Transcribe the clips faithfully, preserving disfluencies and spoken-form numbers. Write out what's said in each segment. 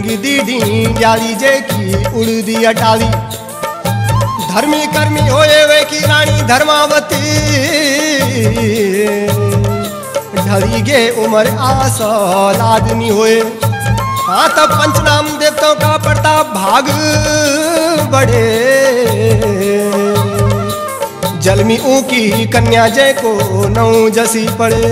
दी D जाली जे की उड़ दी अटाली। धर्मी कर्मी होए वे की रानी धर्मावती, ढली गे उम्र आसो लादनी होए। हाँ तब पंचनाम देवताओं का प्रताप भाग बढ़े, जलमी ऊकी कन्या जय को नौ जसी पड़े।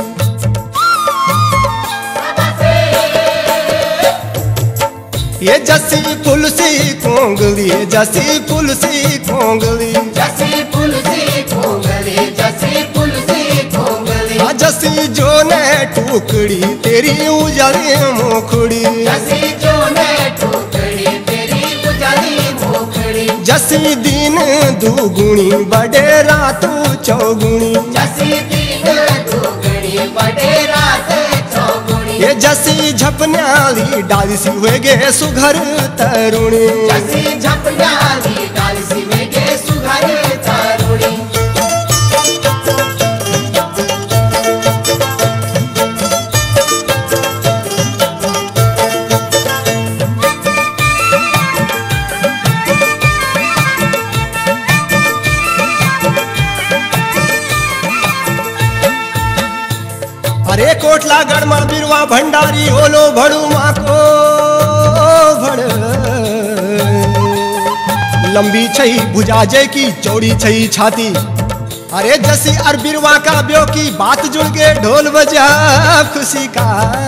ये जसी फुलसी कोंगली, जसी फुलसी कोंगली, जसी फुलसी कोंगली, जसी फुलसी कोंगली। हाँ जसी जो ने टुकड़ी तेरी उजाली मोखड़ी, जसी जो ने टुकड़ी तेरी उजाली मोखड़ी। जसी दिन दुगुणी बड़े रात चौगुणी, जसी दिन दुगुणी बड़े रात चौगुणी। ये जसी झपन्याली डाली सी हुए गे सुघर तरुणी, जसी झपन्याली डाली सी हुए गे सुघर तरुणी। अरे कोटला गढ़मा बिरवा भंडारी ओलो भड़ू माको भड़, लंबी छई भुजा जय की चौड़ी छई छाती। अरे जसी अर बिरवा का ब्यो की बात जुड़ के ढोल बजा खुशी का।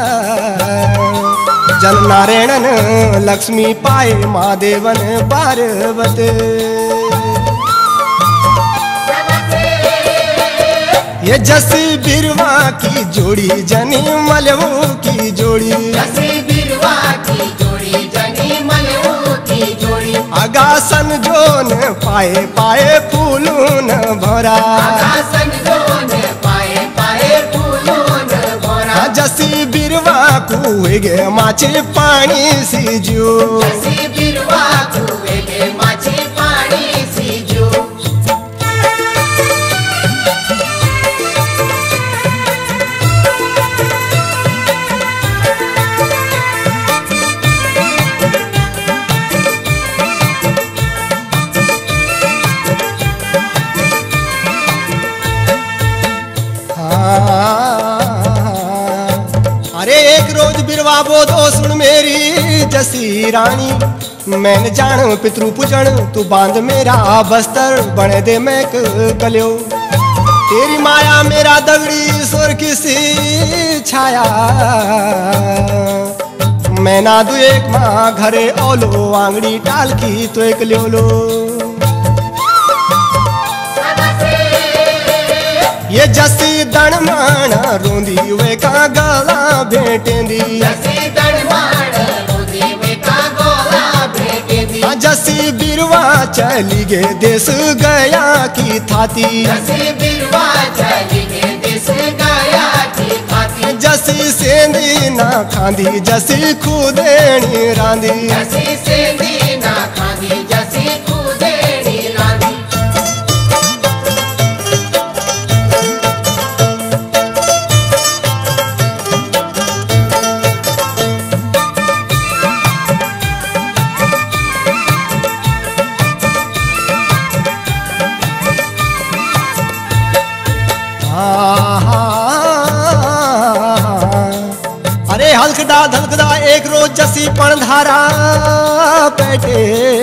जन नारायणन लक्ष्मी पाए महादेवन पार्वती। ये जसी बिरवा की जोड़ी जनी मलवू की जोड़ी, जसी बिरवा की जोड़ी जनी मलवू की जोड़ी। आगासन जोन पाए पाए फूलून भरा, आगासन जोन पाए पाए फूलून भरा। जसी बिरवा कुए गे माछी पानी सी जो, जसी बिरवा कुए गे माछी पानी सी जो। अरे एक रोज बिरवा बोधो सुन मेरी जसी रानी, मैंने जान पितरु पूजन तू बांध मेरा बस्तर बने दे मैं कल्यो। तेरी माया मेरा दगड़ी सुर किसी छाया, मैं ना दू एक माँ घरे ओलो आंगड़ी टाल की तो एक ल्यो लो। ये जसी दण माना रोंदी वे का गला भेटेंदी, जसी दण माना रोंदी वे का गला भेटेंदी। जसी बिरवा चली गे देश गया की थाती, जसी बिरवा चली गे देश गया की थाती। जसी सेंदी ना खांदी जसी खुदेनी रांदी, जसी सेंदी ना खांदी जसी खुदेनी रांदी। अरे हल्कदा धलकदा एक रोज जसी पण धारा पेटे,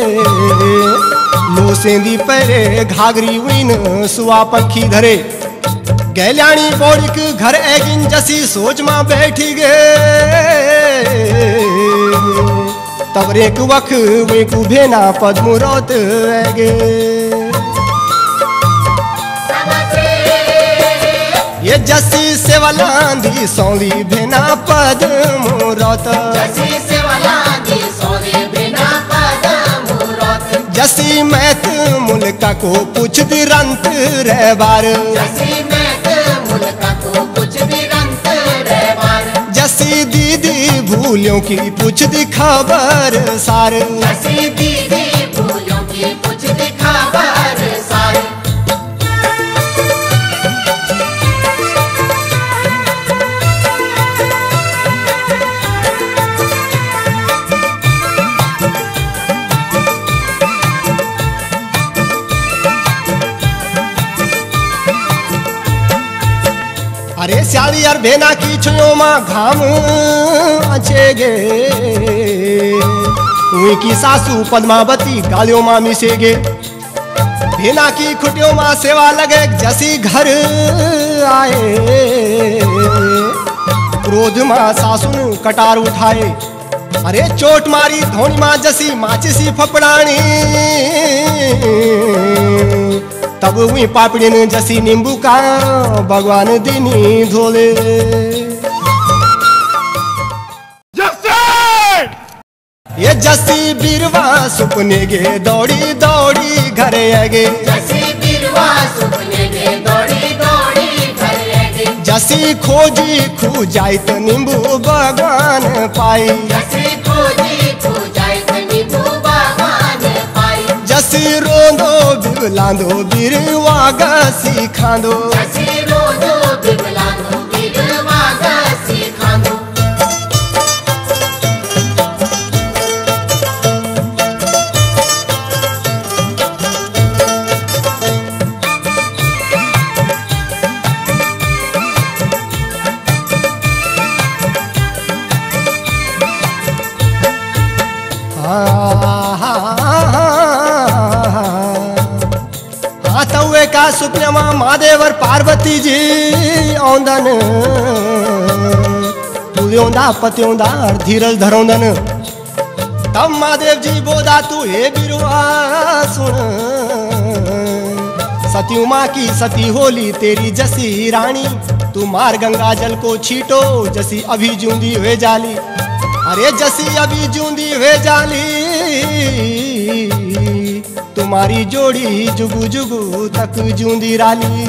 लो सेंदी परे घाघरी उइन सुआ पंखी धरे। गैल्याणी पौड़िक घर एगिन जसी सोच मां बैठी गे, तब रेक वख वे कु भेना पद्मुरोत एगे। ये जसी सेवलांदी सौली भेना पद्मुरोत, जसी सेवलांदी सौली भेना पद्मुरोत। जसी मैत मुल्का को पूछ दी रंत रे बार, जसी मैत मुल्का को पूछ दी रंत रे बार। जसी दीदी भूलियों की पूछ दी खबर सार, जसी दीदी भूलियों की पूछ दी खबर सार। स्याली और भेना की छुयो माँ घाम अचेगे उही की सासू पद्मावती गालियों माँ मिसेगे भेना की खुटियों माँ सेवा लगे जसी घर आए क्रोध माँ सासुन कटार उठाए अरे चोट मारी धोनी माँ जसी माचिसी फपड़ानी तब हुई पापड़ी जसी नींबू का भगवान दीनी धोले ये जसी बीरवा सुपने गे दौड़ी दौड़ी घरे आगे जसी बीरवा सुपने गे दौड़ी दौड़ी घरे आगे जसी खोजी खू जाई तो नींबू भगवान पाई जसी खोजी खू जाई तो नींबू भगवान पाई जसी रोंदो बिगलांदो बीरवा गसी खांदो जसी रोंदो बिगलांदो बीरवा गसी खांदो हाथवे का सुपने मां महादेवर पार्वती जी औंदन तुल्योंदा पत्योंदा धीरज धरोंदन तब महादेव जी बोदा तू हे बिरुआ सुन सती माँ की सती होली तेरी जसी रानी तू मार गंगा जल को छीटो जसी अभी जूंदी हुए जाली अरे जसी अभी जूंदी हुए जाली तुम्हारी जोड़ी जुगु जुगु तक जूंदी राली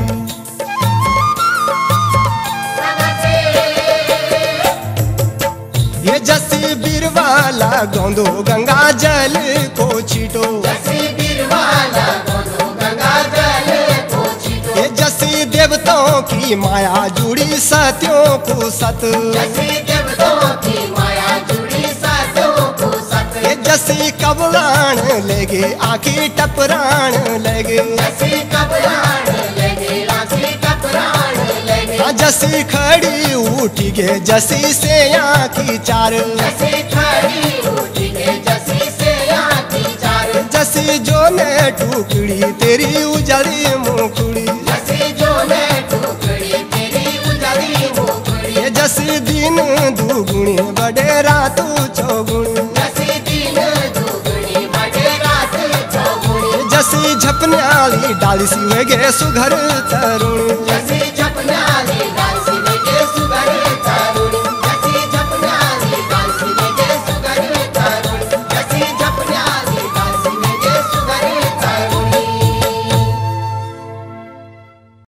ये जसी बिरवाला गोंदो गंगा जल को छीटो जसी बिरवाला गोंदो गंगा जल को छीटो ये जसी देवताओं की माया जुड़ी सत्यों को सत जसी देवताओं की माया जुड़ी सत्यों को सत ये जसी कबरान लगे आखी टपरान लगे जसी कबरान लगे आखी टपरान लगे हाँ जसी खड़ी उठी के जसी से आखी चार जसी खड़ी उठी के जसी से आखी चार जसी जो ने टुकड़ी तेरी उजड़ी मुखड़ी जसी जो ने टुकड़ी तेरी उजड़ी मुखड़ी ये जसी दिन दुगुनी बड़े रात चौगुनी जसी दिन दुगुनी बड़े रात चौगुनी जसी झपन्याली डाली सी गे सुघर तरुणी जसी